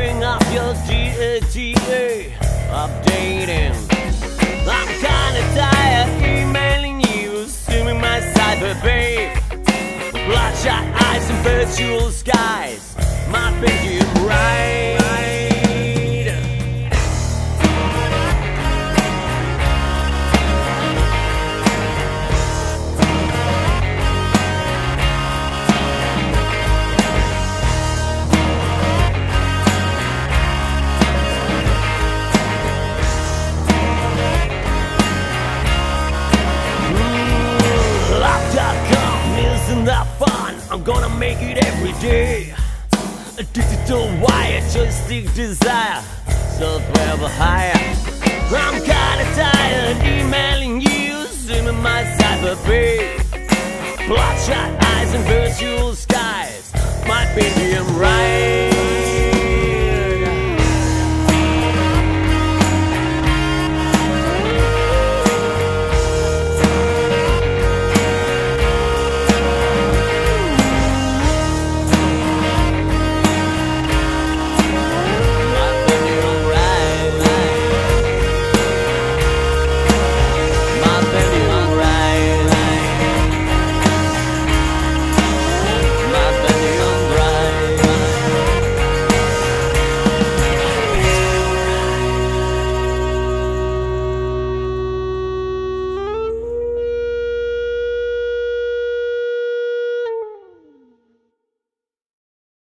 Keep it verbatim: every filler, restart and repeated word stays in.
bring up your D A T A, updating. I'm kinda tired emailing you, assuming my cyber babe. Bloodshot eyes and virtual skies, my Pentium Ride. That fun, I'm gonna make it every day. A digital wire, joystick desire, so forever higher. I'm kinda tired emailing you, assuming my cyber babe. Bloodshot eyes and virtual skies, my Pentium Ride.